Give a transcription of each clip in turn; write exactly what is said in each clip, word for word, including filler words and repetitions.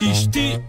Pisti!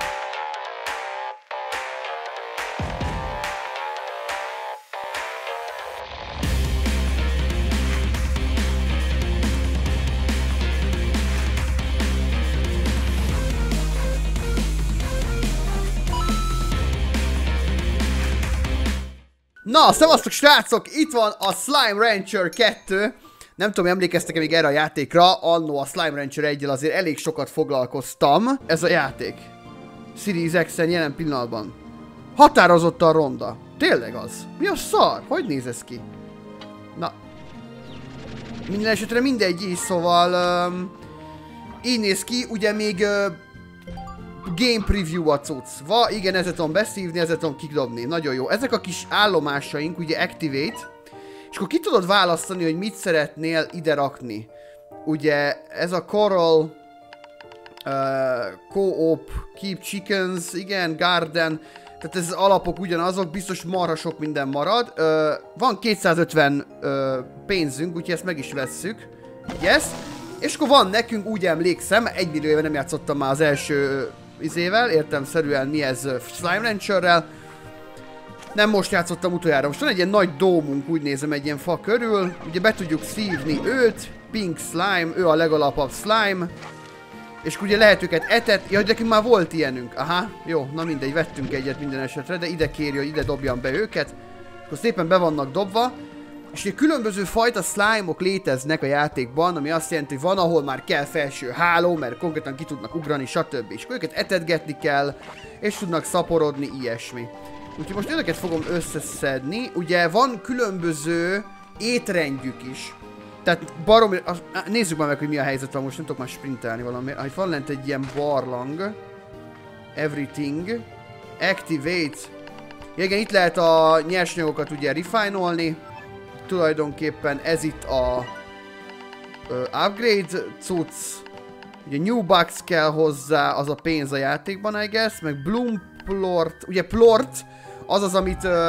Na, szevasztok srácok! Itt van a Slime Rancher kettő. Nem tudom, emlékeztek-e még erre a játékra? Annó a Slime Rancher egyel azért elég sokat foglalkoztam. Ez a játék. Series X-en jelen pillanatban. Határozottan ronda. Tényleg az? Mi a szar? Hogy néz ez ki? Na. Minden esetre mindegy is, szóval... Um, így néz ki, ugye még... Uh, game preview a cucc. Va, igen, ezzel tudom beszívni, ezzel tudom kidobni. Nagyon jó. Ezek a kis állomásaink, ugye activate. És akkor ki tudod választani, hogy mit szeretnél ide rakni. Ugye ez a coral, uh, co-op, keep chickens, igen, garden. Tehát ez az alapok ugyanazok, biztos marha sok minden marad. Uh, van kétszázötven uh, pénzünk, úgyhogy ezt meg is vesszük. Yes. És akkor van nekünk, úgy emlékszem, egy millió éve nem játszottam már az első uh, izével, értelemszerűen mi ez uh, Slime Rancherrel. Nem most játszottam utoljára. Most van egy ilyen nagy dómunk, úgy nézem, egy ilyen fa körül. Ugye be tudjuk szívni őt. Pink slime, ő a legalapabb slime. És ugye lehet őket etet... Ja, hogy nekünk már volt ilyenünk. Aha, jó, na mindegy, vettünk egyet minden esetre, de ide kéri, hogy ide dobjam be őket. Akkor szépen be vannak dobva. És ugye különböző fajta slime-ok léteznek a játékban, ami azt jelenti, hogy van, ahol már kell felső háló, mert konkrétan ki tudnak ugrani, stb. És akkor őket etetgetni kell, és tudnak szaporodni, ilyesmi. Úgyhogy most ezeket fogom összeszedni. Ugye van különböző étrendjük is. Tehát baromi... Az, nézzük már meg, hogy mi a helyzet van. Most nem tudok már sprintelni valami. Itt van lent egy ilyen barlang. Everything. Activate. Ja, igen, itt lehet a nyersanyagokat ugye refinolni. Tulajdonképpen ez itt a uh, upgrade cucc. Ugye new bucks kell hozzá, az a pénz a játékban, I guess. Meg bloom plort. Ugye plort az az, amit... Uh,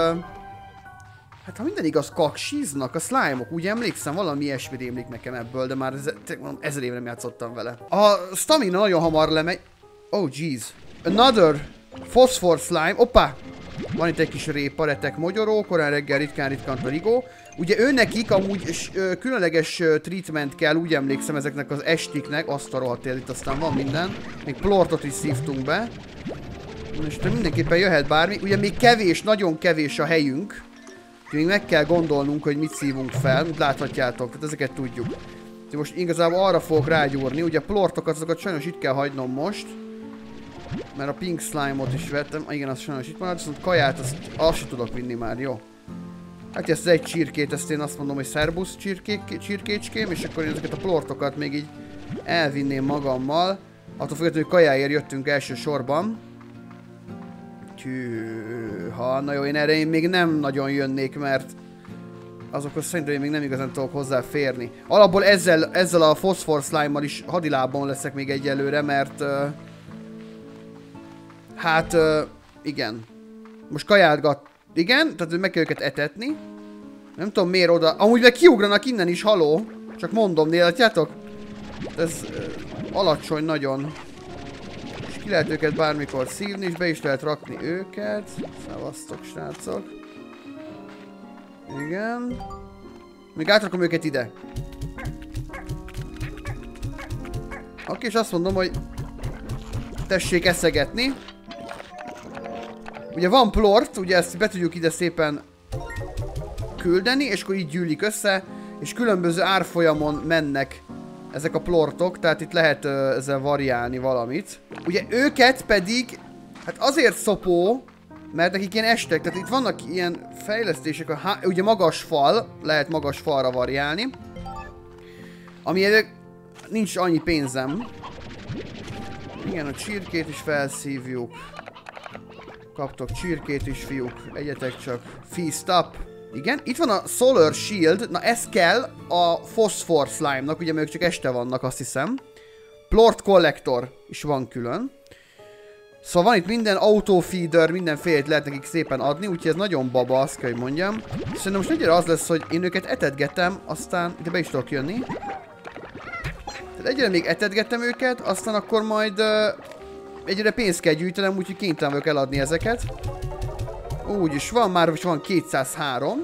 hát ha minden igaz, kaksiznak a slime-ok. Úgy emlékszem, valami ilyesmi rémlik nekem ebből, de már ezer, ezer éve nem játszottam vele. A stamina nagyon hamar lemegy. Oh, jeez. Another phosphor slime. Oppá! Van itt egy kis répa, retek, mogyoró, korán reggel ritkán ritkán a rigó. Ugye ő nekik amúgy ö, különleges ö, treatment kell, úgy emlékszem ezeknek az estiknek, azt a rohadt él, itt aztán van minden. Még plortot is szívtunk be. És mindenképpen jöhet bármi. Ugye még kevés, nagyon kevés a helyünk. Még meg kell gondolnunk, hogy mit szívunk fel, mint láthatjátok, tehát ezeket tudjuk. De most igazából arra fogok rágyúrni, ugye a plortokat, azokat sajnos itt kell hagynom most. Mert a pink slime-ot is vettem, igen, az sajnos itt maradt, viszont kaját azt, azt sem tudok vinni már, jó. Hát ezt egy csirkét, ezt én azt mondom, hogy szerbusz csirkék, csirkécském, és akkor én ezeket a plortokat még így elvinném magammal. Attól függetlenül, hogy kajáért jöttünk elsősorban. Tűha, na jó, én erre én még nem nagyon jönnék, mert azokhoz szerintem én még nem igazán tudok hozzáférni. Alapból ezzel, ezzel a phosphor slime-mal is hadilábon leszek még egyelőre, mert... Uh, hát, uh, igen. Most kajálgat... Igen, tehát meg kell őket etetni. Nem tudom miért oda... Amúgy meg kiugranak innen is, haló. Csak mondom, látjátok? Ez uh, alacsony nagyon. És ki lehet őket bármikor szívni, és be is lehet rakni őket. Szevasztok, srácok. Igen. Még átrakom őket ide. Oké, és azt mondom, hogy tessék eszegetni. Ugye van plort, ugye ezt be tudjuk ide szépen küldeni, és akkor így gyűlik össze, és különböző árfolyamon mennek ezek a plortok, tehát itt lehet uh, ezzel variálni valamit. Ugye őket pedig, hát azért szopó, mert nekik ilyen estek, tehát itt vannak ilyen fejlesztések, a há ugye magas fal, lehet magas falra variálni, ami nincs annyi pénzem. Igen, a csirkét is felszívjuk. Kaptok csirkét is, fiúk. Egyetek csak. Feast up. Igen, itt van a Solar Shield. Na ez kell a Phosphor Slime-nak. Ugye ők csak este vannak, azt hiszem. Plort Collector is van külön. Szóval van itt minden autofeeder, mindenfélét lehet nekik szépen adni. Úgyhogy ez nagyon baba, azt kell, hogy mondjam. Szerintem most egyre az lesz, hogy én őket etetgetem, aztán ide be is tudok jönni. Tehát egyre még etetgetem őket, aztán akkor majd... Uh, egyre pénzt kell gyűjtenem, úgyhogy kénytelen vagyok eladni ezeket. Úgy is van, már is van kétszázhárom.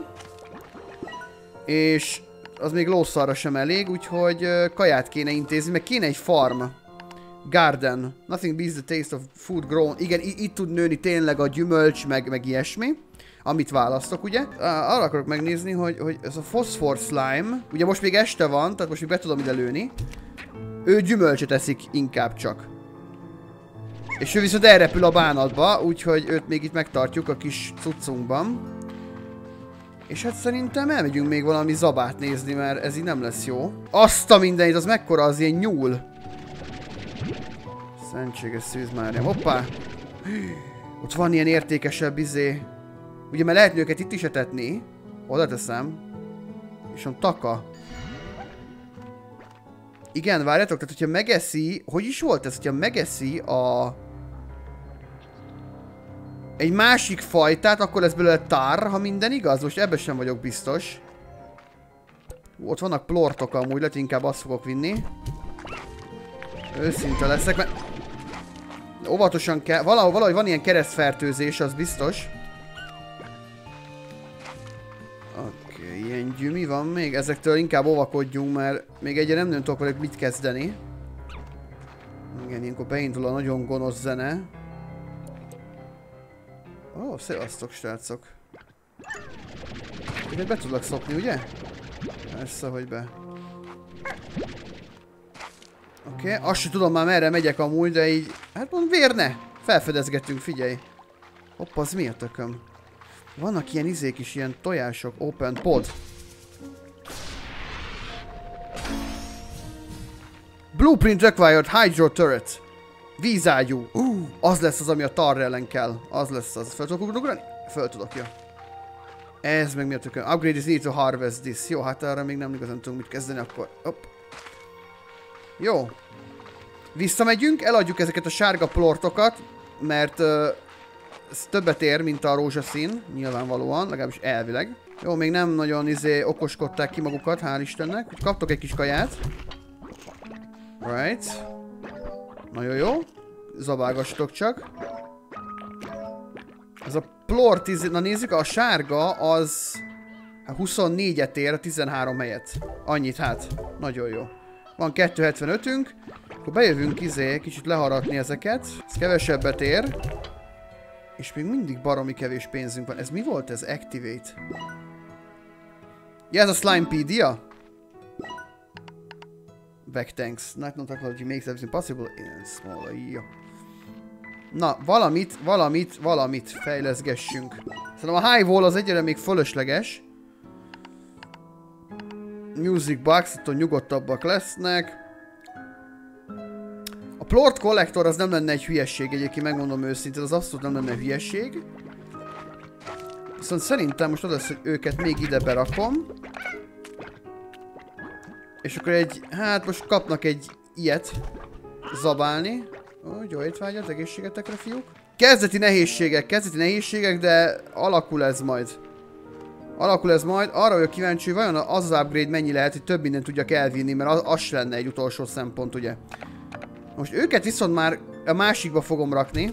És az még lószarra sem elég, úgyhogy uh, kaját kéne intézni, meg kéne egy farm. Garden. Nothing beats the taste of food grown. Igen, itt tud nőni tényleg a gyümölcs, meg, meg ilyesmi. Amit választok, ugye? Uh, arra akarok megnézni, hogy, hogy ez a phosphor slime, ugye most még este van, tehát most még be tudom ide lőni. Ő gyümölcsöt eszik inkább csak. És ő viszont elrepül a bánatba, úgyhogy őt még itt megtartjuk a kis cuccunkban. És hát szerintem elmegyünk még valami zabát nézni, mert ez így nem lesz jó. Azt a mindenit, az mekkora az ilyen nyúl. Szentséges Szűz Máriám. Hoppá! Ott van ilyen értékesebb izé. Ugye mert lehetne őket itt is etetni. Oda teszem. És on taka. Igen, várjátok, tehát hogyha megeszi... Hogy is volt ez? Hogyha megeszi a... egy másik fajtát, akkor lesz belőle tár, ha minden igaz? Most ebben sem vagyok biztos. Ott vannak plortok amúgy, lehet inkább azt fogok vinni. Őszinte leszek, mert... óvatosan kell... Valahogy, valahogy van ilyen keresztfertőzés, az biztos. Oké, okay, ilyen gyümi van még. Ezektől inkább óvakodjunk, mert még egyre nem, nem tudok velük mit kezdeni. Igen, ilyenkor beindul a nagyon gonosz zene. Ó, oh, szevasztok, srácok. Ide be tudlak szokni, ugye? Persze, hogy be. Oké, okay. Azt sem tudom már merre megyek amúgy, de így... Hát mond vérne! Felfedezgetünk, figyelj! Hopp, az mi a tököm? Vannak ilyen izék is, ilyen tojások. Open pod. Blueprint required hydro turret. Vízágyú. Uh, az lesz az, ami a tar ellen kell. Az lesz az. Föl tudok ugrani? Föl tudok, ja. Ez meg mi a tököm? Upgrade is need to harvest this. Jó, hát arra még nem igazán tudunk mit kezdeni, akkor... Hopp. Jó. Visszamegyünk, eladjuk ezeket a sárga plortokat, mert uh, ez többet ér, mint a rózsaszín, nyilvánvalóan, legalábbis elvileg. Jó, még nem nagyon izé okoskodták ki magukat, hál' Istennek. Úgy kaptok egy kis kaját. Right. Nagyon jó. Zabálgassatok csak. Ez a plort, izé, na nézzük, a sárga az huszonnégyet ér a tizenhárom helyet. Annyit hát. Nagyon jó. Van kétszázhetvenötünk. Akkor bejövünk izé, kicsit leharatni ezeket. Ez kevesebbet ér. És még mindig baromi kevés pénzünk van. Ez mi volt ez? Activate. Ja, ez a Slimepedia? Back thanks. Night technology makes everything possible in small. Jó. Na, valamit, valamit, valamit fejleszgessünk. Szerintem a high wall az egyre még fölösleges. Music box, itt nyugodtabbak lesznek. A plort collector az nem lenne egy hülyesség, egyébként megmondom őszintén, az abszolút nem lenne hülyesség. Viszont szerintem most az lesz, hogy őket még ide berakom. És akkor egy, hát most kapnak egy ilyet zabálni. Ó, jó étvágyat, egészségetekre, fiúk. Kezdeti nehézségek, kezdeti nehézségek, de alakul ez majd. Alakul ez majd. Arra vagyok kíváncsi, hogy vajon az az upgrade mennyi lehet, hogy több mindent tudjak elvinni, mert az, az lenne egy utolsó szempont, ugye. Most őket viszont már a másikba fogom rakni.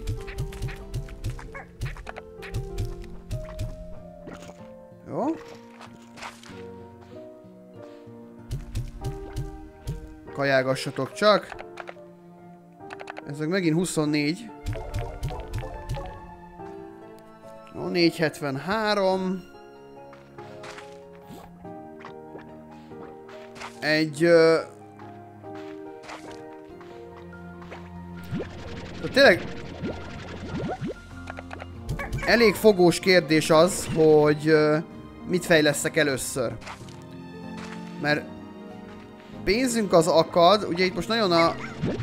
Jó. Kajágassatok csak. Ezek megint huszonnégy. Jó, négyszázhetvenhárom. Egy... Uh... Tényleg... Elég fogós kérdés az, hogy uh, mit fejlesztek először. Mert pénzünk az akad, ugye itt most nagyon a...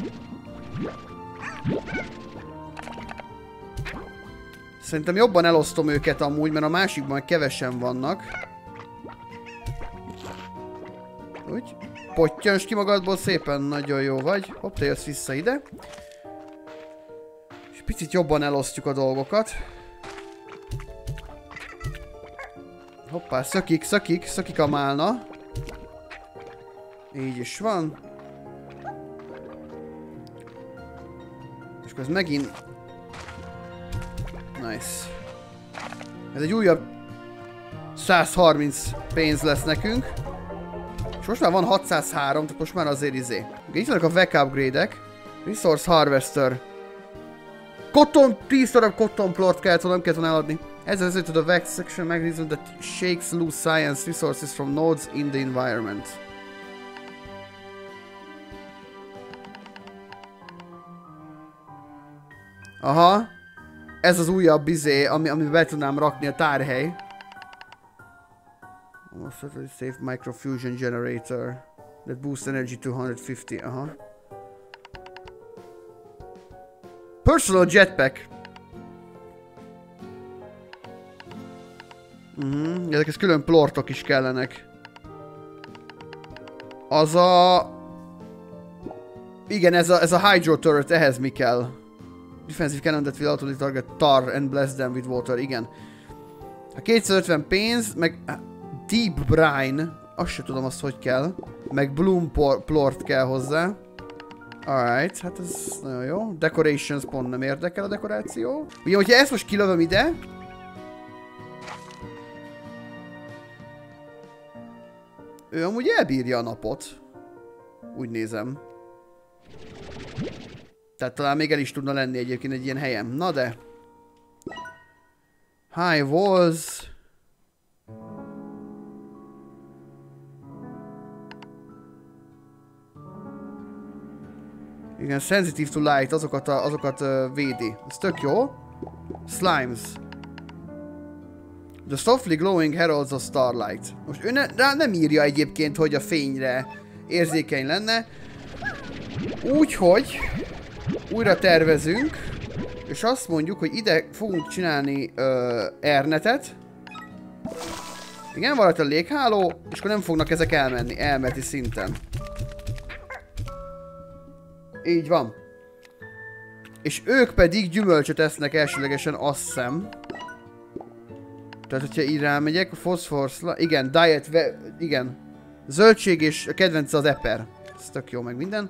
Szerintem jobban elosztom őket amúgy, mert a másikban kevesen vannak. Úgy. Pottyans ki magadból szépen, nagyon jó vagy. Hopp, te jössz vissza ide. És picit jobban elosztjuk a dolgokat. Hoppá, szökik, szökik, szökik a málna. Így is van. És Ez megint... Nice. Ez egy újabb száz harminc pénz lesz nekünk. És most már van hatszázhárom, tehát most már azért izé. Itt vannak a V E C upgrade-ek. Resource Harvester. Cotton, tíz darab cotton plort kellett volna, nem kellett volna eladni. Ez az to the V E C section mechanism that shakes loose science resources from nodes in the environment. Aha. Ez az újabb izé, ami, amiben be tudnám rakni a tárhely. Safe microfusion generator that boosts energy two hundred fifty. Aha. Personal jetpack. Mhm, ezekhez külön plortok is kellenek. Az a... Igen, ez a, ez a hydro turret, ehhez mi kell? Defensive cannon that will automatically target tar and blast them with water, igen. A kétszázötven pénz, meg deep brine, azt se tudom azt, hogy kell. Meg bloom plort kell hozzá. Alright, hát ez nagyon jó. Decorations pont nem érdekel a dekoráció. Ugye, hogyha ezt most kilövöm ide... Ő amúgy elbírja a napot. Úgy nézem. Tehát talán még el is tudna lenni egyébként egy ilyen helyem. Na de. High walls. Igen, sensitive to light, azokat, a, azokat uh, védi. Ez tök jó. Slimes. The softly glowing heralds of starlight. Most ő ne, rá nem írja egyébként, hogy a fényre érzékeny lenne. Úgyhogy újra tervezünk, és azt mondjuk, hogy ide fogunk csinálni uh, airnetet. Igen, van a légháló, és akkor nem fognak ezek elmenni, elmeti szinten. Így van. És ők pedig gyümölcsöt esznek elsőlegesen, azt hiszem. Tehát, hogyha így rámegyek, a foszforszla... Igen, diet... Ve, igen. Zöldség és a kedvence az eper. Ez tök jó, meg minden.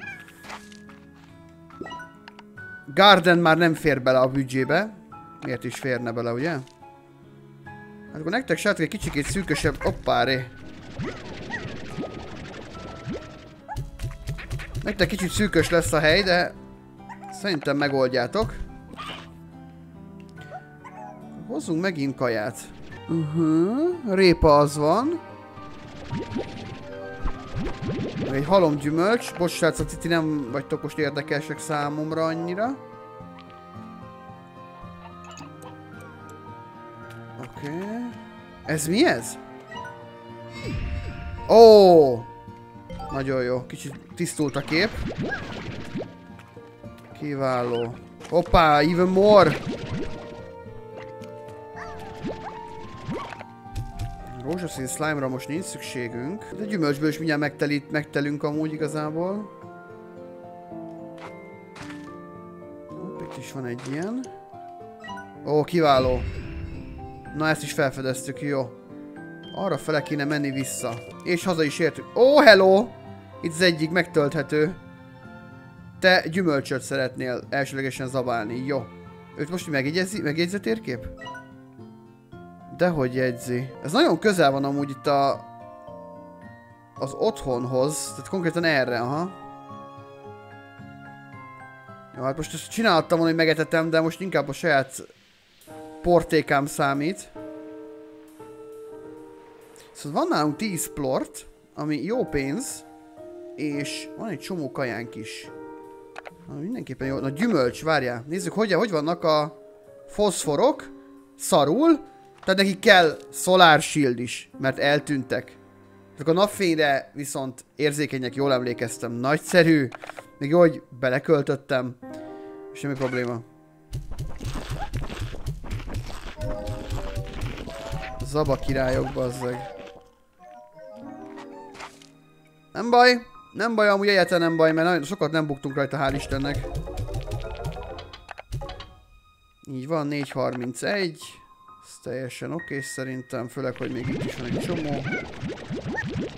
Garden már nem fér bele a büdzsébe. Miért is férne bele, ugye? Hát akkor nektek srácok egy kicsikét szűkösebb... Hoppáré. Nektek kicsit szűkös lesz a hely, de szerintem megoldjátok. Hozzunk megint kaját. Uh-huh. Répa az van. Egy halomgyümölcs. Bocs, srácok, ti nem vagytok most érdekesek számomra annyira. Oké. Okay. Ez mi ez? Ó! Oh! Nagyon jó. Kicsit tisztult a kép. Kiváló. Hoppá, even more! Rózsaszín slime-ra most nincs szükségünk. De gyümölcsből is mindjárt megtelít, megtelünk amúgy igazából. Hopp, itt is van egy ilyen. Ó, kiváló. Na, ezt is felfedeztük, jó. Arra fele kéne menni vissza. És haza is értük. Ó, hello! Itt az egyik megtölthető. Te gyümölcsöt szeretnél elsőlegesen zabálni. Jó. Őt most megjegyzi, megjegyzi a térkép? Dehogy jegyzi. Ez nagyon közel van amúgy itt a... az otthonhoz. Tehát konkrétan erre, aha. Jó, hát most ezt csináltam volna, hogy megetetem, de most inkább a saját portékám számít. Szóval van nálunk tíz plort, ami jó pénz, és van egy csomó kajánk is. Na, mindenképpen jó. Na, gyümölcs, várjál. Nézzük, hogy, hogy vannak a foszforok. Szarul. Tehát nekik kell Solar Shield is, mert eltűntek. Ezek a napfényre viszont érzékenyek, jól emlékeztem. Nagyszerű. Még jó, hogy beleköltöttem. Semmi probléma. Zaba királyok, bazzeg. Nem baj. Nem baj, amúgy egyáltalán nem baj, mert nagyon sokat nem buktunk rajta, hál' Istennek. Így van, négy harmincegy. Ez teljesen oké, okay, szerintem, főleg, hogy még itt is van egy csomó.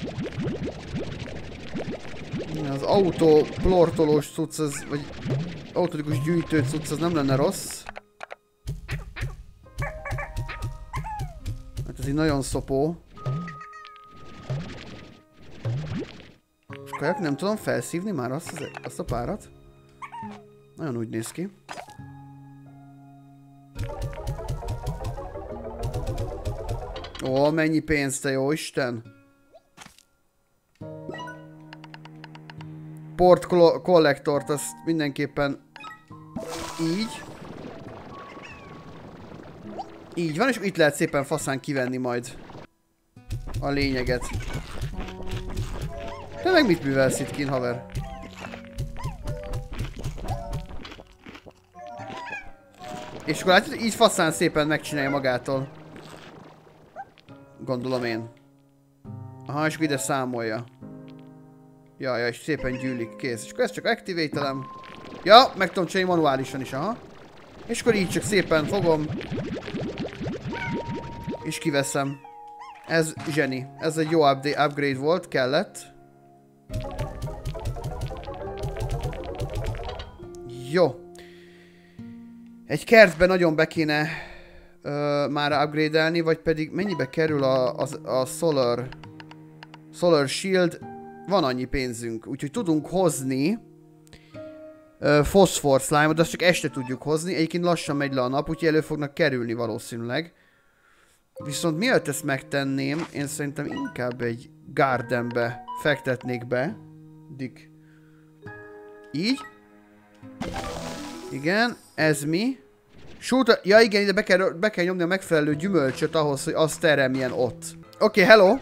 Az autó plortolós cucc, az, vagy automatikus gyűjtő cucc, az nem lenne rossz. Hát ez így nagyon szopó. És kajak nem tudom felszívni már azt, az, azt a párat. Nagyon úgy néz ki. Ó, mennyi pénz, te jó Isten! Port kollektort, azt mindenképpen így. Így van, és itt lehet szépen faszán kivenni majd a lényeget. Te meg mit művelsz itt kint, haver? És akkor látod, így faszán szépen megcsinálja magától. Gondolom én. Aha, és ide számolja. Ja, ja, és szépen gyűlik, kész. És akkor ezt csak activate-elem. Ja, meg tudom csinálni manuálisan is, aha. És akkor így csak szépen fogom. És kiveszem. Ez zseni. Ez egy jó update, upgrade volt, kellett. Jó. Egy kertben nagyon be kéne uh, már upgrade-elni, vagy pedig mennyibe kerül a, a, a Solar, Solar Shield? Van annyi pénzünk, úgyhogy tudunk hozni uh, Phosphor Slime-ot, de azt csak este tudjuk hozni. Egyébként lassan megy le a nap, úgyhogy elő fognak kerülni valószínűleg. Viszont mielőtt ezt megtenném, én szerintem inkább egy gardenbe fektetnék be. Dick. Így. Igen, ez mi? Shoot, ja igen, ide be kell, be kell nyomni a megfelelő gyümölcsöt ahhoz, hogy azt teremjen ott. Oké, okay, hello!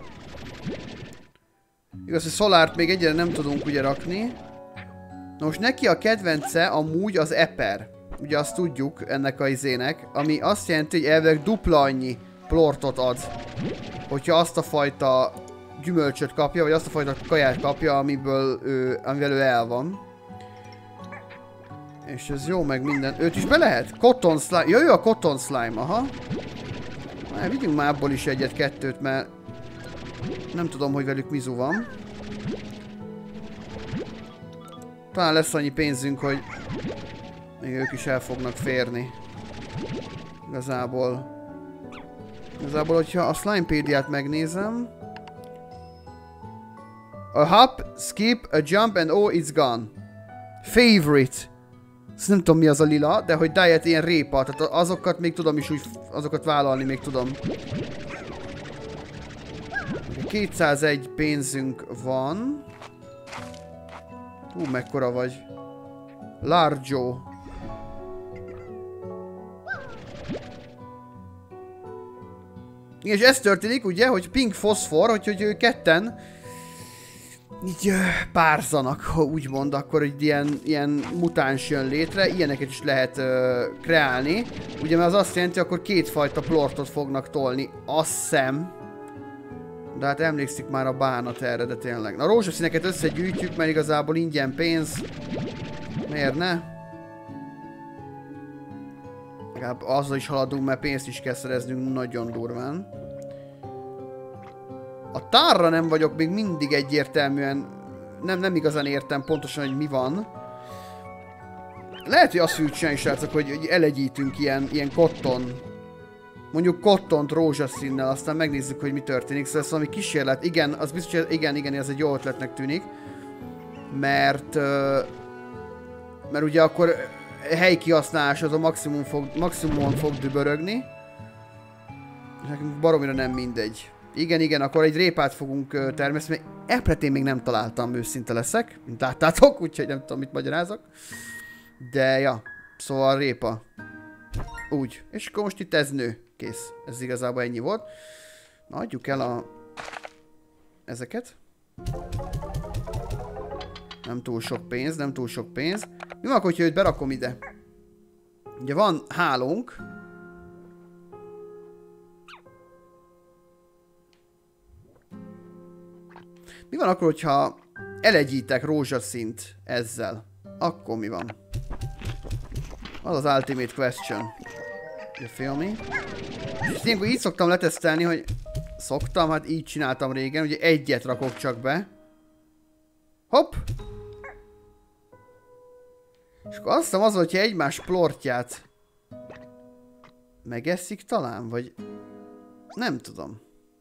Igaz, hogy szolárt még egyre nem tudunk ugye rakni. Na most neki a kedvence amúgy az eper. Ugye azt tudjuk ennek a izének, ami azt jelenti, hogy elvileg dupla annyi plortot ad, hogyha azt a fajta gyümölcsöt kapja, vagy azt a fajta kaját kapja, amiből ő, amivel ő el van. És ez jó, meg minden. Őt is be lehet? Cotton slime. Ja, ő a cotton slime, aha. Na, vigyünk már abból is egyet-kettőt, mert nem tudom, hogy velük mizu van. Talán lesz annyi pénzünk, hogy még ők is el fognak férni. Igazából. Igazából, hogyha a Slimepédiát megnézem. A hop, skip, a jump and oh, it's gone. Favorite. Ezt nem tudom mi az a lila, de hogy diet ilyen répa, tehát azokat még tudom is úgy, azokat vállalni még tudom. kétszázegy pénzünk van. Hú, mekkora vagy. Largo. És ez történik, ugye, hogy pink foszfor, hogy, hogy ő ketten így uh, párzanak, ha úgy mond, akkor egy ilyen, ilyen mutáns jön létre, ilyeneket is lehet uh, kreálni. Ugye, mert az azt jelenti, hogy akkor kétfajta plortot fognak tolni, azt hiszem. De hát emlékszik már a bánat erre, de tényleg. Na, a rózsaszíneket összegyűjtjük, mert igazából ingyen pénz. Miért ne? Legalább azzal is haladunk, mert pénzt is kell szereznünk nagyon durván. A tárra nem vagyok még mindig egyértelműen... Nem, nem igazán értem pontosan, hogy mi van. Lehet, hogy azt fogjuk csinálni, srácok, hogy, hogy elegyítünk ilyen, ilyen cotton. Mondjuk cottont rózsaszínnel, aztán megnézzük, hogy mi történik. Szóval ez valami kísérlet. Igen, az biztos, hogy igen, igen, ez egy jó ötletnek tűnik. Mert... Mert ugye akkor helyi kihasználás az a maximum fog, maximumon fog dübörögni. És nekünk baromira nem mindegy. Igen, igen, akkor egy répát fogunk termeszteni. Epret én még nem találtam, őszinte leszek. Mint láttátok, úgyhogy nem tudom, mit magyarázok. De, ja. Szóval répa. Úgy. És akkor most itt ez nő. Kész. Ez igazából ennyi volt. Na, adjuk el a... ezeket. Nem túl sok pénz, nem túl sok pénz. Mi van, hogyha őt berakom ide? Ugye van hálónk. Mi van akkor, hogyha elegyítek rózsaszínt ezzel? Akkor mi van? Az az ultimate question. You feel me? És ilyenkor így szoktam letesztelni, hogy... Szoktam, hát így csináltam régen, ugye egyet rakok csak be. Hopp! És akkor azt hiszem az, hogyha egymás plortját megeszik talán, vagy nem tudom.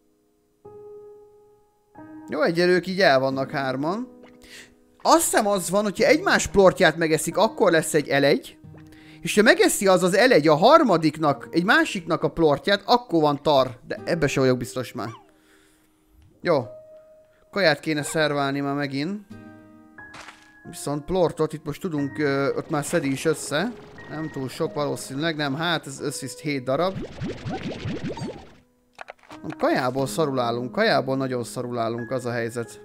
Jó, egyelők így el vannak hárman. Azt hiszem az van, hogyha egymás plortját megeszik, akkor lesz egy elegy. És ha megeszi az az elegy a harmadiknak, egy másiknak a plortját, akkor van tar. De ebbe se vagyok biztos már. Jó. Kaját kéne szerválni már megint. Viszont plortot itt most tudunk, ö, ott már szedi is össze. Nem túl sok valószínűleg, nem, hát ez összviszt hét darab. Kajából szarul állunk, kajából nagyon szarul állunk, az a helyzet.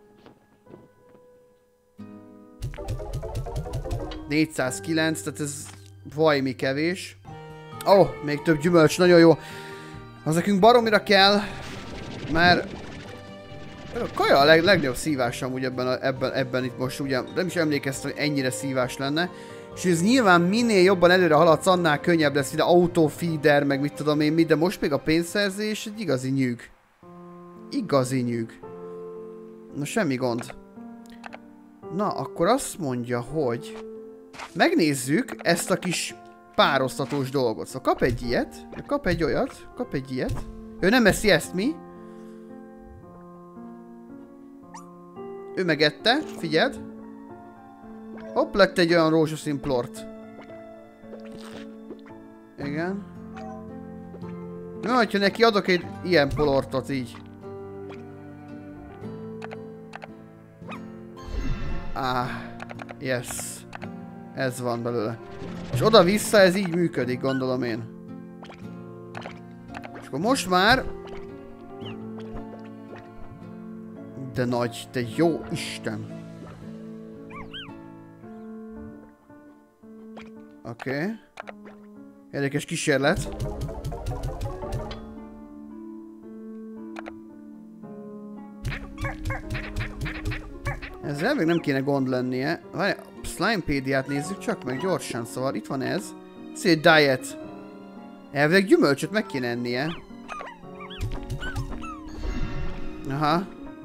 négyszázkilenc, tehát ez vajmi kevés. Ó, oh, még több gyümölcs, nagyon jó. Az nekünk baromira kell, mert a kaja a leg, legnagyobb szívás amúgy ebben, a, ebben, ebben itt most, ugye nem is emlékeztem, hogy ennyire szívás lenne. És ez nyilván minél jobban előre haladsz, annál könnyebb lesz, ide autofeeder, meg mit tudom én mi, de most még a pénzszerzés egy igazi nyűg. Igazi nyűg. Na semmi gond. Na, akkor azt mondja, hogy megnézzük ezt a kis pároztatós dolgot. Szóval kap egy ilyet, kap egy olyat, kap egy ilyet. Ő nem eszi ezt, mi? Ő megette, figyeld. Hopp, lett egy olyan rózsaszín plort. Igen. Na, hogyha neki adok egy ilyen plortot így. Ah, yes. Ez van belőle. És oda-vissza ez így működik, gondolom én. És akkor most már... De nagy, te jó Isten. Oké. Okay. Érdekes kísérlet. Ezzel még nem kéne gond lennie. Várj, a Slimepédiát nézzük csak meg gyorsan, szóval itt van ez. Ez egy diet. Elvileg gyümölcsöt meg kéne ennie. Aha.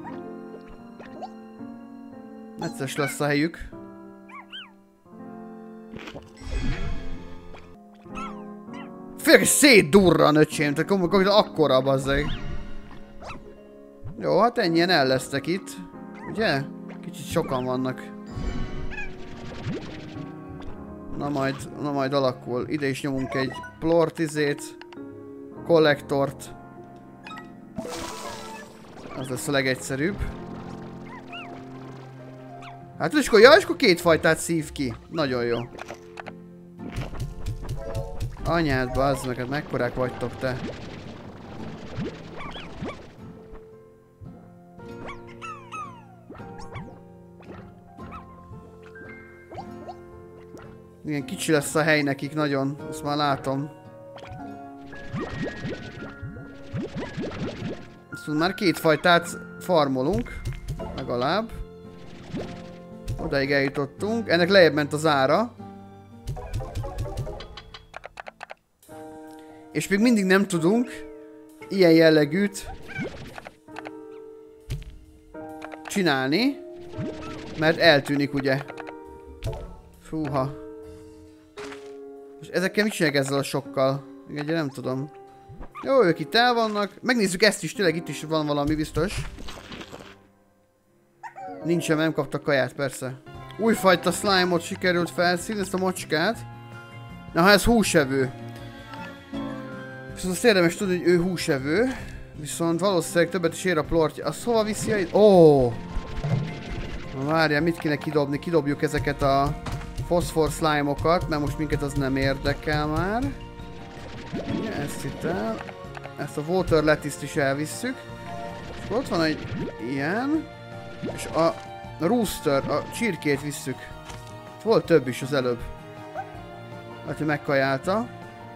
Necces lesz a helyük. Félek, hogy szétdurran, öcsém, tehát konkrétan akkora, bazzeg. Jó, hát ennyien el lesztek itt. Ugye? Kicsit sokan vannak. Na majd, na majd alakul. Ide is nyomunk egy plortizét. Kollektort. Az lesz a legegyszerűbb. Hát és akkor, ja, és akkor két fajtát szív ki. Nagyon jó. Anyád, bazd meg, hát mekkorák vagytok te. Igen, kicsi lesz a hely nekik nagyon, azt már látom. Azt már két fajtát farmolunk, legalább. Odaig eljutottunk, ennek lejjebb ment az ára. És még mindig nem tudunk ilyen jellegűt csinálni, mert eltűnik, ugye. Fúha. És ezekkel mit csinálják ezzel a sokkal? Még egyre nem tudom. Jó, ők itt el vannak. Megnézzük ezt is, tényleg itt is van valami biztos. Nincsen, nem kaptak kaját, persze. Újfajta slime-ot sikerült felszínni, ezt a macskát. Na, ha ez húsevő. Viszont azt érdemes tudni, hogy ő húsevő. Viszont valószínűleg többet is ér a plortja. Azt hova viszi a... Ó! Na várjál, mit kéne kidobni? Kidobjuk ezeket a foszfor slime-okat, mert most minket az nem érdekel már. Ugye, ezt itt el. Ezt a water lettuce-t is elvisszük. És ott van egy ilyen. És a rooster, a csirkét visszük. Volt több is az előbb. Hát, hogy megkajálta.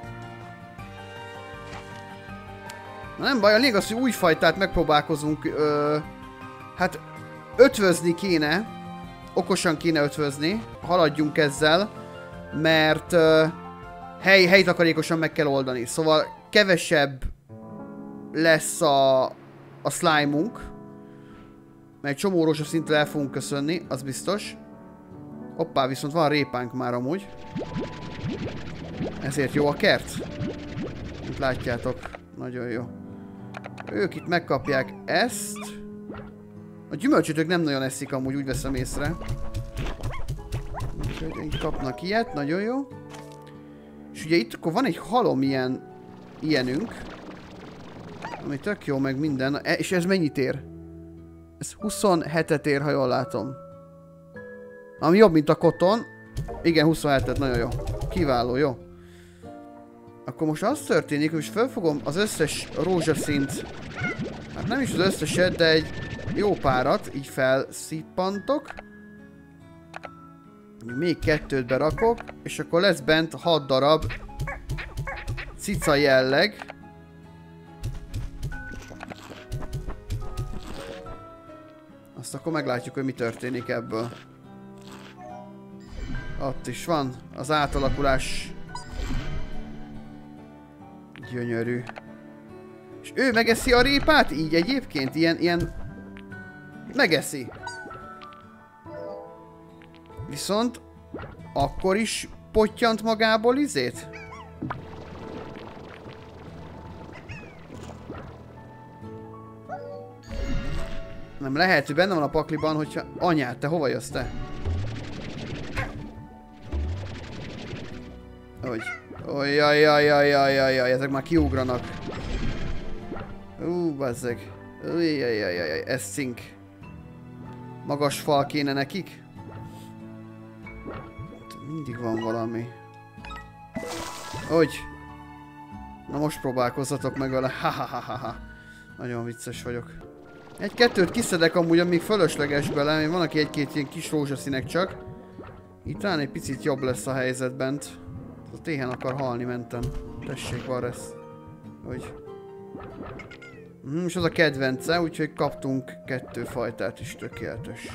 Na nem baj, a lényeg az, hogy új fajtát megpróbálkozunk. Ö, hát ötvözni kéne. Okosan kéne ötvözni. Haladjunk ezzel. Mert ö, hely, helytakarékosan meg kell oldani. Szóval kevesebb lesz a, a slime-unk. Mert egy csomó rózsaszintől el fogunk köszönni, az biztos. Hoppá, viszont van répánk már amúgy. Ezért jó a kert. Mint látjátok. Nagyon jó. Ők itt megkapják ezt. A gyümölcsötök nem nagyon eszik amúgy, úgy veszem észre. Úgyhogy így kapnak ilyet, nagyon jó. És ugye itt akkor van egy halom ilyen, ilyenünk. Ami tök jó, meg minden. És ez mennyit ér? Ez huszonhetet ér, ha jól látom. Ami jobb, mint a koton. Igen, huszonhetet, nagyon jó. Kiváló, jó. Akkor most az történik, hogy most felfogom az összes rózsaszínt. Hát nem is az összeset, de egy jó párat így felszippantok. Még kettőt berakok, és akkor lesz bent hat darab cica jelleg. Azt akkor meglátjuk, hogy mi történik ebből. Ott is van az átalakulás. Gyönyörű. És ő megeszi a répát így egyébként? Ilyen, ilyen... Megeszi. Viszont akkor is pottyant magából izét? Nem lehet, hogy benne van a pakliban, hogyha... Anyád, te hova jössz te? Hogy? Ojjajjajjajjajjaj, ezek már kiugranak. Ú, bazzeg. Ujjajjajjaj, ez szink. Magas fal kéne nekik? Mindig van valami. Hogy? Na most próbálkozzatok meg vele. Ha ha ha ha ha. Nagyon vicces vagyok. Egy-kettőt kiszedek amúgy, amíg fölösleges bele. Van aki egy-két ilyen kis rózsaszínek csak. Itt talán egy picit jobb lesz a helyzet bent. A téhen akar halni mentem. Tessék, Varesz. Hogy? Hm, és az a kedvence, úgyhogy kaptunk kettő fajtát is, tökéletes.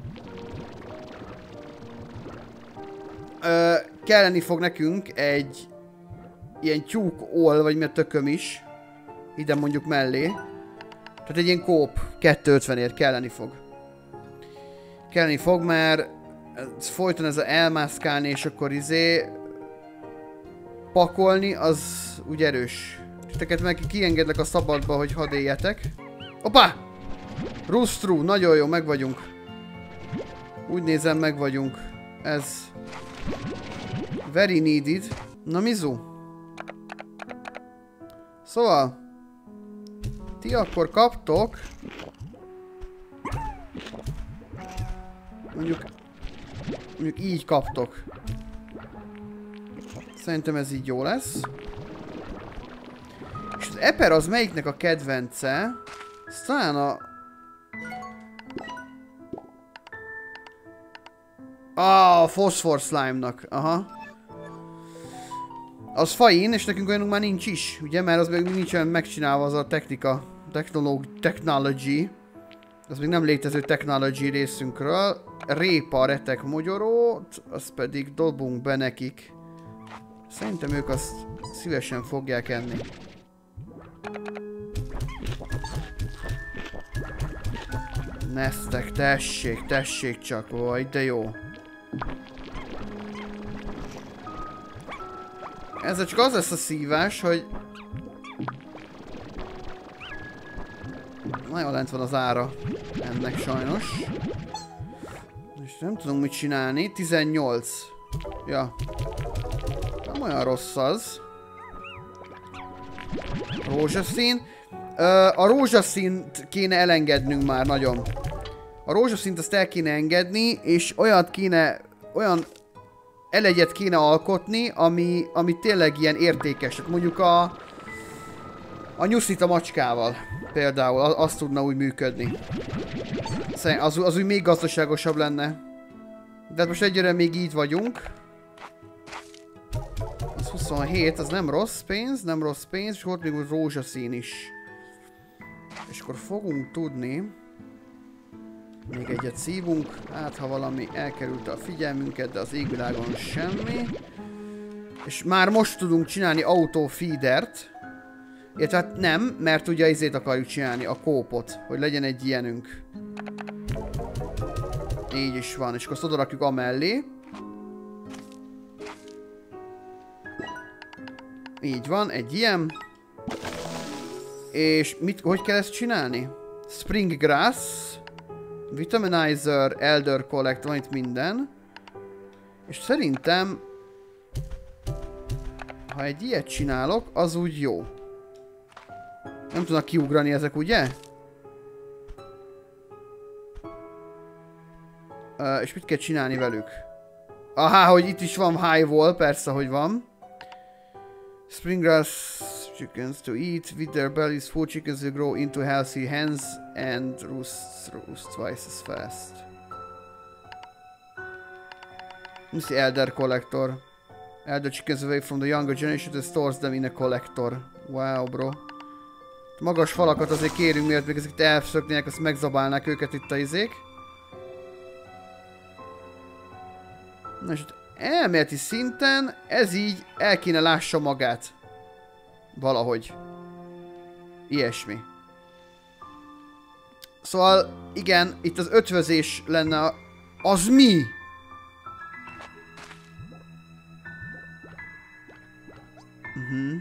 Ö, kelleni fog nekünk egy ilyen tyúk ól, vagy mi a tököm is. Ide mondjuk mellé. Tehát egy ilyen kóp kétszázötvenért kelleni fog. Kelleni fog, mert ez folyton ez a elmászkálni és akkor izé pakolni, az úgy erős. Titeket meg kiengedlek a szabadba, hogy hadd éljetek. Hoppá! Rustru, nagyon jó, meg vagyunk. Úgy nézem, meg vagyunk. Ez very needed. Na Mizu. Szóval ti akkor kaptok mondjuk mondjuk így kaptok. Szerintem ez így jó lesz. És az eper az melyiknek a kedvence? Ez talán a... Ah, a Phosphor Slime-nak. Aha. Az fain, és nekünk olyanunk már nincs is, ugye? Mert az még nincs olyan megcsinálva az a technika. Technology. Az még nem létező technology részünkről. Répa, retek, mogyorót, azt pedig dobunk be nekik. Szerintem ők azt szívesen fogják enni. Neztek, tessék, tessék csak, vagy de jó. Ez csak az lesz a szívás, hogy... Nagyon lent van az ára ennek sajnos. És nem tudunk mit csinálni. tizennyolc. Ja. Nem olyan rossz az. Rózsaszín. A rózsaszínt kéne elengednünk már nagyon. A rózsaszínt azt el kéne engedni, és olyat kéne, olyan elegyet kéne alkotni, ami, ami tényleg ilyen értékes. Mondjuk a, a nyuszit a macskával például, az, az tudna úgy működni. Az, az úgy még gazdaságosabb lenne. De most egyre még így vagyunk. Az huszonhét, az nem rossz pénz, nem rossz pénz, és volt még úgy rózsaszín is. És akkor fogunk tudni... Még egyet szívunk, hát ha valami elkerülte a figyelmünket, de az égvilágon semmi. És már most tudunk csinálni autofeedert. Illetve hát nem, mert ugye izét akarjuk csinálni, a kópot, hogy legyen egy ilyenünk. Így is van, és akkor azt oda rakjuk amellé. Így van, egy ilyen. És mit, hogy kell ezt csinálni? Spring Grass, Vitaminizer, Elder Collect, van itt minden. És szerintem, ha egy ilyet csinálok, az úgy jó. Nem tudnak kiugrani ezek, ugye? Uh, és mit kell csinálni velük? Aha, hogy itt is van high wall, persze, hogy van. Springgrass chickens to eat with their bellies full, chickens will grow into healthy hens and roost, roost twice as fast. This is Elder Collector. Elder chickens away from the younger generation that stores them in a collector. Wow, bro. Magas falakat azért kérünk, miért még ezeket elszöknének, azt megzabálnák őket itt a izék. Na és elméleti szinten ez így el kéne lássa magát. Valahogy. Ilyesmi. Szóval igen, itt az ötvözés lenne a... Az mi? Uh-huh.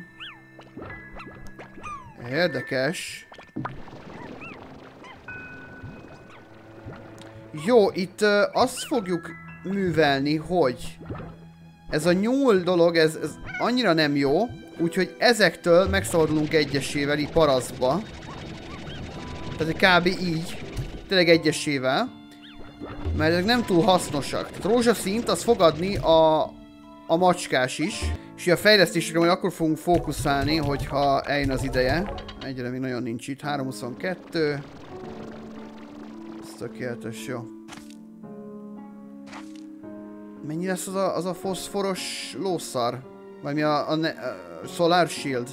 Érdekes. Jó, itt uh, azt fogjuk művelni, hogy ez a nyúl dolog, ez, ez annyira nem jó, úgyhogy ezektől megszabadulunk egyesével, így parasztba. Tehát kb. Így, tényleg egyesével, mert ezek nem túl hasznosak. Tehát rózsaszínt, az fog adni a, a macskás is, és a fejlesztésekre majd akkor fogunk fókuszálni, hogyha eljön az ideje. Egyre még nagyon nincs itt, három huszonkettő. Ez tökéletes, jó. Mennyi lesz az a, az a foszforos lószar? Vagy mi a, a, ne, a Solar Shield?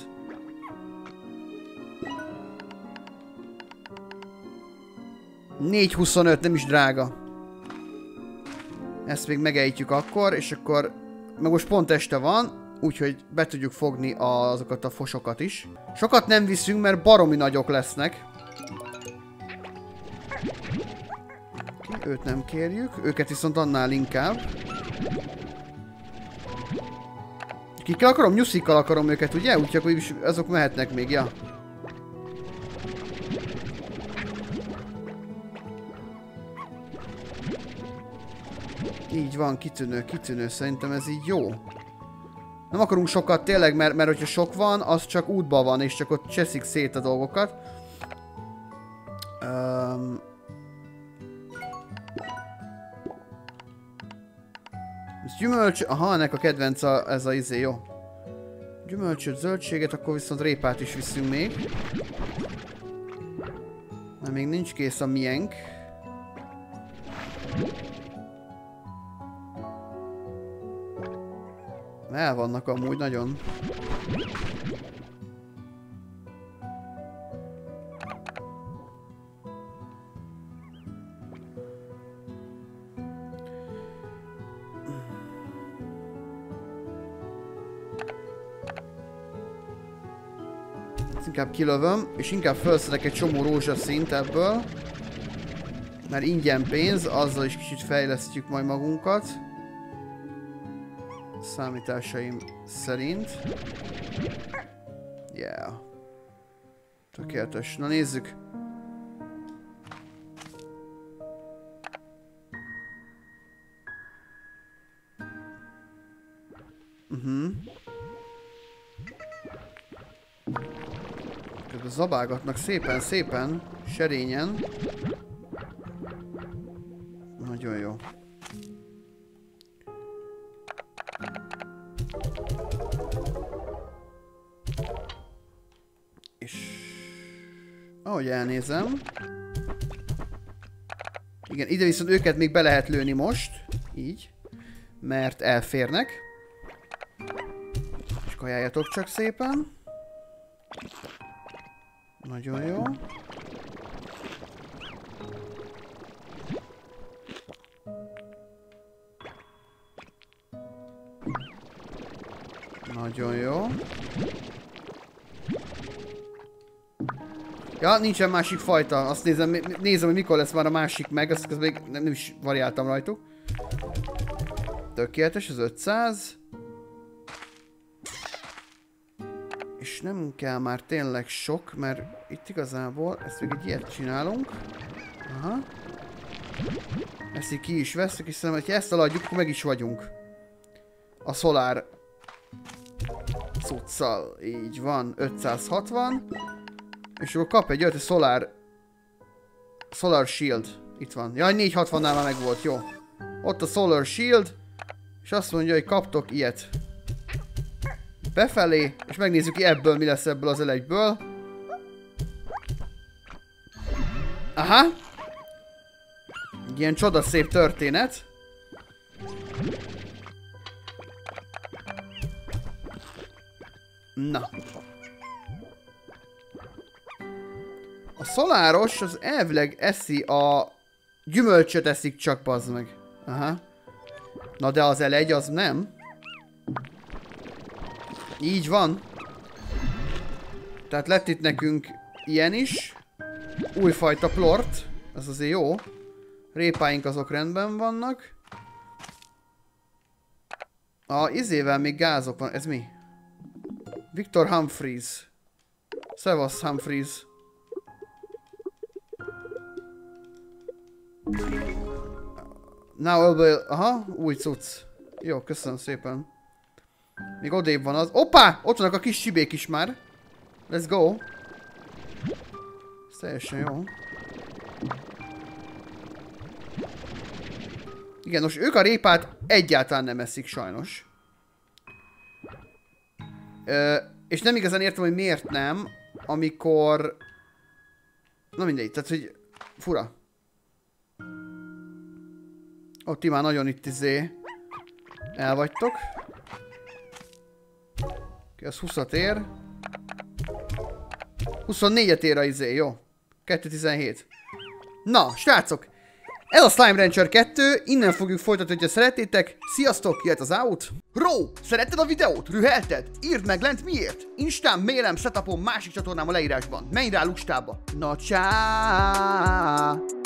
négy huszonöt, nem is drága. Ezt még megejtjük akkor, és akkor... Meg most pont este van, úgyhogy be tudjuk fogni azokat a fosokat is. Sokat nem viszünk, mert baromi nagyok lesznek. Őt nem kérjük, őket viszont annál inkább. Kikkel akarom? Nyuszikkal akarom őket, ugye? Úgyhogy azok mehetnek még, ja. Így van, kitűnő, kitűnő, szerintem ez így jó. Nem akarunk sokat tényleg, mert, mert hogyha sok van, az csak útban van, és csak ott cseszik szét a dolgokat. Um, ez gyümölcs... Aha, ennek a kedvenc a, ez a izé, jó. Gyümölcsöt, zöldséget, akkor viszont répát is viszünk még. Mert még nincs kész a miénk. El vannak amúgy nagyon. Ezt inkább kilövöm, és inkább felszedek egy csomó rózsaszínt ebből. Mert ingyen pénz, azzal is kicsit fejlesztjük majd magunkat. Számításaim szerint. Yeah. Tökéletes. Na nézzük. Uh-huh. Közben zabálgatnak szépen, szépen, serényen. Nagyon jó. Ahogy elnézem. Igen, ide viszont őket még be lehet lőni most. Így. Mert elférnek. És kajáljatok csak szépen. Nagyon jó. Nagyon jó. Ja, nincsen másik fajta. Azt nézem, nézem, hogy mikor lesz már a másik meg. Azt még nem, nem is variáltam rajtuk. Tökéletes, az ötszáz. És nem kell már tényleg sok, mert itt igazából ezt még egy ilyet csinálunk. Aha. Ezt így ki is veszük, és szerintem, hogyha ezt eladjuk, akkor meg is vagyunk. A szolár cuccal. Így van, ötszázhatvan. És akkor kap egy öt szolár Solar Shield. Itt van. Jaj, négyszázhatvannál már meg volt, jó. Ott a Solar Shield. És azt mondja, hogy kaptok ilyet. Befelé, és megnézzük ki ebből, mi lesz ebből az elegyből. Aha. Ilyen csodaszép történet. Na. A szoláros az elvileg eszi a gyümölcsöt eszik csak, bazd meg. Aha. Na de az elegy az nem. Így van. Tehát lett itt nekünk ilyen is. Újfajta plort. Ez azért jó. Répáink azok rendben vannak. A izével még gázok van. Ez mi? Victor Humphreys. Szevasz Humphreys. Now will... Aha, új cucc. Jó, köszönöm szépen. Még odébb van az. Hoppá! Ott vannak a kis csibék is már. Let's go. Ez teljesen jó. Igen, most ők a répát egyáltalán nem eszik sajnos. Ö, és nem igazán értem, hogy miért nem, amikor... Na mindegy, tehát hogy fura. Ott ti már nagyon itt izé elvagytok. Oké, az húszat ér. huszonnégyet ér a izé, jó. kettő tizenhét. Na, srácok! Ez a Slime Rancher kettő, innen fogjuk folytatni, hogyha szeretnétek. Sziasztok, jöhet az out. Ró, szeretted a videót? Rühelted? Írd meg lent miért. Instán, mailem, setupom, másik csatornám a leírásban. Menj rá lustába. Na csá!